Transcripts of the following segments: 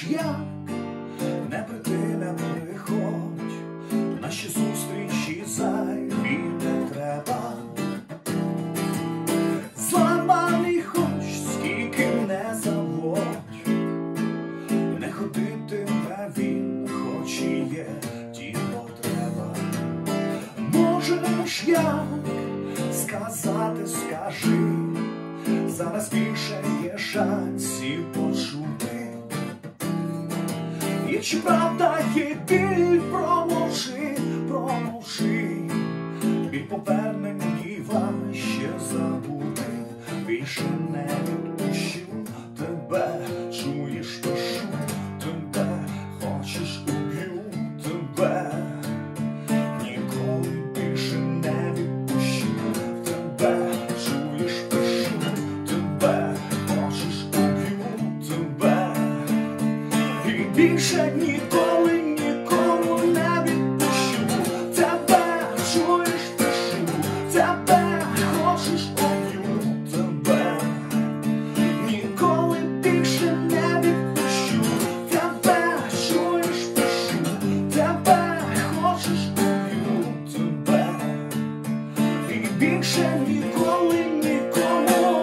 як не прийти, не приходь, наші зустрічі зайві не треба. Зламаний хоч скільки не заводь, не ходитиме він, хоч і є тіло треба. Можеш як сказати, скажи, зараз більше є шансів почути. Якщо правда є біль, промовчи, промовчи, біль поверне мені важче забути. Більше не відпущу тебе, чуєш, пишу тебе, хочеш уб'ю тебе. Ніколи більше не відпущу тебе, чуєш, пишу тебе, хочеш уб'ю тебе. І більше ніколи нікому не відпущу тебе, чуєш, пишу тебе, хочеш уб'ю тебе. Ніколи більше не відпущу тебе, чуєш, пишу тебе, хочеш уб'ю тебе. І більше ніколи нікому.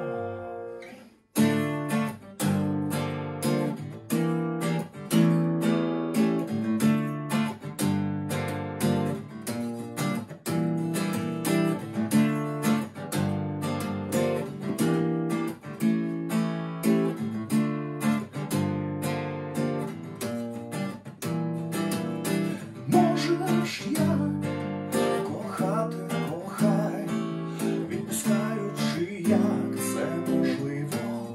Можеш як кохати, кохай, відпускаючи, як це можливо.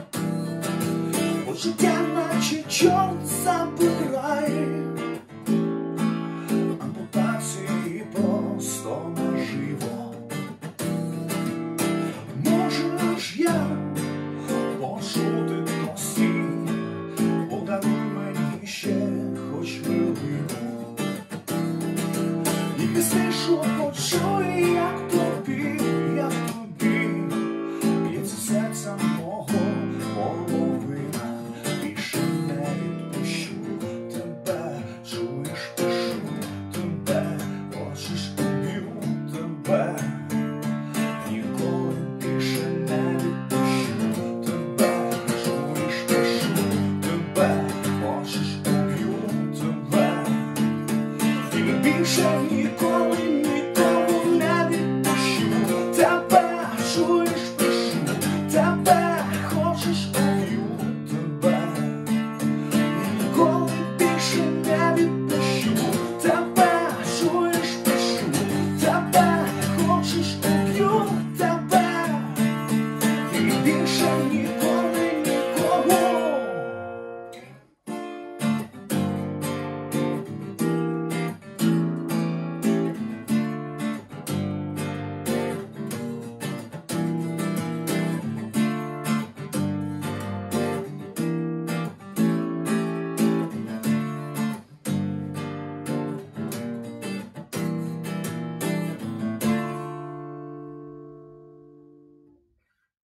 Почуття наче чорт забирай, ампутації просто наживо. Можеш як почути косі, подаруй мені ще хоч хвилину. І пізніше почув